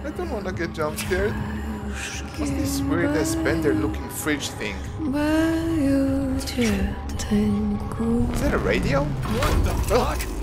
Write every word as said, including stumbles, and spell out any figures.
I don't wanna get jump scared. What's this weird ass bender looking fridge thing? Is that a radio? What the fuck?